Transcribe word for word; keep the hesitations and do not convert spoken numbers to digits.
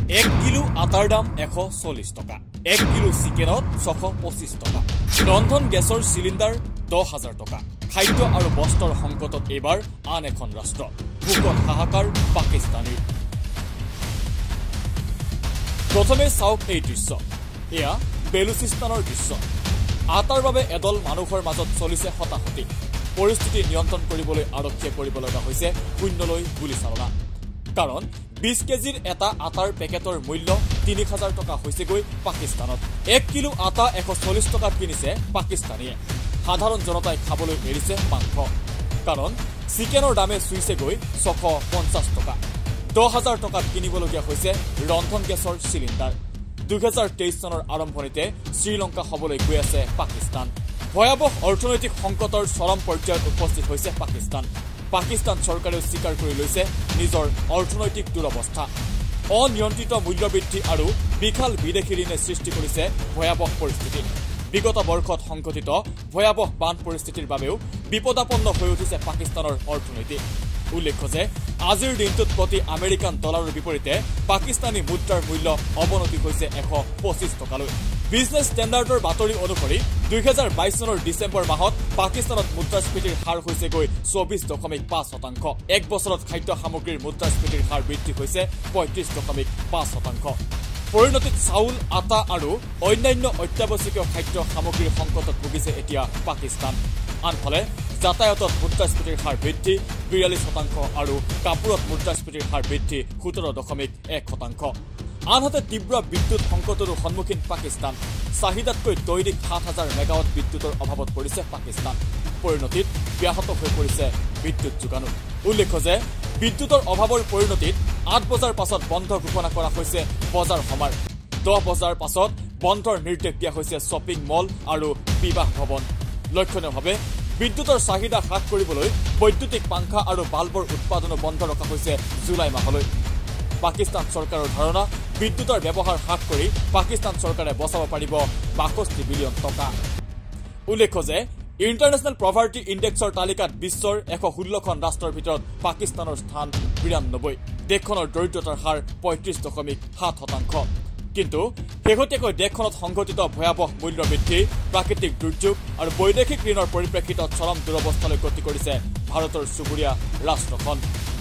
এক কিলো আটাৰ দাম এশ চল্লিশ টকা, এক কিলো চিকেনত ছশ পঁচিশ টকা, ৰন্ধন গেছৰ চিলিণ্ডাৰ দহ হাজাৰ টকা। খাদ্য আৰু বস্ত্ৰৰ সংকটত এইবাৰ আন এখন ৰাষ্ট্ৰ, ভোকত হাহাকাৰ পাকিস্তানীৰ। প্ৰথমে চাওক এই দৃশ্য, এয়া বেলুচিস্তানৰ দৃশ্য। আটাৰ বাবে এদল মানুহৰ মাজত চলিছে হতাহতি। পৰিস্থিতি নিয়ন্ত্ৰণ কৰিবলৈ আৰক্ষীয়ে কৰিব লগা হৈছে শূন্যলৈ গুলীচালনা। কাৰণ বিশ কেজিৰ এটা আটাৰ পেকেটৰ মূল্য তিনি হাজাৰ টকা হৈছেগৈ পাকিস্তানত। এক কিলো আটা এশ চল্লিশ টকাত কিনিছে পাকিস্তানীয়ে। সাধাৰণ জনতাই খাবলৈ এৰিছে মাংস, কাৰণ চিকেনৰ দামে চুইছেগৈ ছশ পঞ্চাছ টকা। দহ হাজাৰ টকাত কিনিবলগীয়া হৈছে ৰন্ধন গেছৰ চিলিণ্ডাৰ। দুহেজাৰ তেইছ চনৰ আৰম্ভণিতে শ্ৰীলংকা হবলৈ গৈ আছে পাকিস্তান। ভয়াৱহ অৰ্থনৈতিক সংকটৰ চৰম পৰ্যায়ত উপস্থিত হৈছে পাকিস্তান। পাকিস্তান চৰকাৰেও স্বীকাৰ কৰি লৈছে নিজৰ অৰ্থনৈতিক দুৰৱস্থা। অনিয়ন্ত্ৰিত মূল্যবৃদ্ধি আৰু বিশাল বিদেশী ঋণে সৃষ্টি কৰিছে ভয়াৱহ পৰিস্থিতি। বিগত বৰ্ষত সংঘটিত ভয়াৱহ বান পৰিস্থিতিৰ বাবেও বিপদাপন্ন হৈ উঠিছে পাকিস্তানৰ অৰ্থনীতি। উল্লেখ্য যে আজিৰ দিনটোত প্ৰতি আমেৰিকান ডলাৰৰ বিপৰীতে পাকিস্তানী মুদ্ৰাৰ মূল্য অৱনতি হৈছে এশ পঁচিছ টকালৈ। বিজনেছ ষ্টেণ্ডাৰ্ডৰ বাতৰি অনুসৰি দুহেজাৰ বাইছ চনৰ ডিচেম্বৰ মাহত পাকিস্তানত মুদ্ৰাস্ফীতিৰ হাৰ হৈছেগৈ চৌবিশ দশমিক পাঁচ শতাংশ। এক বছৰত খাদ্য সামগ্ৰীৰ মুদ্ৰাস্ফীতিৰ হাৰ বৃদ্ধি হৈছে পঁয়ত্ৰিশ দশমিক পাঁচ শতাংশ। পৰিণতিত চাউল, আটা আৰু অন্যান্য অত্যাৱশ্যকীয় খাদ্য সামগ্ৰীৰ সংকটত ভুগিছে এতিয়া পাকিস্তান। আনফালে যাতায়াতত মুদ্ৰাস্ফীতিৰ হাৰ বৃদ্ধি বিয়াল্লিছ শতাংশ আৰু কাপোৰত মুদ্ৰাস্ফীতিৰ হাৰ বৃদ্ধি সোতৰ দশমিক এক শতাংশ। আনহাতে তীব্ৰ বিদ্যুৎ সংকটৰো সন্মুখীন পাকিস্তান। চাহিদাতকৈ দৈনিক সাত হাজাৰ মেগাৱাট বিদ্যুতৰ অভাৱত পৰিছে পাকিস্তান। পৰিণতিত ব্যাহত হৈ পৰিছে বিদ্যুৎ যোগানো। উল্লেখ্য যে বিদ্যুতৰ অভাৱৰ পৰিণতিত আঠ বজাৰ পাছত বন্ধ ঘোষণা কৰা হৈছে বজাৰ সমাৰ। দহ বজাৰ পাছত বন্ধৰ নিৰ্দেশ দিয়া হৈছে শ্বপিং মল আৰু বিবাহ ভৱন। লক্ষণীয়ভাৱে বিদ্যুতৰ চাহিদা হ্ৰাস কৰিবলৈ বৈদ্যুতিক পাংখা আৰু বাল্বৰ উৎপাদনো বন্ধ ৰখা হৈছে জুলাই মাহলৈ। পাকিস্তান চৰকাৰৰ ধাৰণা, বিদ্যুতৰ ব্যৱহাৰ হ্ৰাস কৰি পাকিস্তান চৰকাৰে বচাব পাৰিব বাষষ্ঠি বিলিয়ন টকা। উল্লেখ্য যে ইণ্টাৰনেশ্যনেল প্ৰভাৰ্টি ইণ্ডেক্সৰ তালিকাত বিশ্বৰ এশ ষোল্লখন ৰাষ্ট্ৰৰ ভিতৰত পাকিস্তানৰ স্থান বিৰান্নব্বৈ। দেশখনৰ দৰিদ্ৰতাৰ হাৰ পঁয়ত্ৰিশ দশমিক সাত শতাংশ। কিন্তু শেহতীয়াকৈ দেশখনত সংঘটিত ভয়াৱহ মূল্য বৃদ্ধি, প্ৰাকৃতিক দুৰ্যোগ আৰু বৈদেশিক ঋণৰ পৰিপ্ৰেক্ষিতত চৰম দুৰৱস্থালৈ গতি কৰিছে ভাৰতৰ চুবুৰীয়া ৰাষ্ট্ৰখন।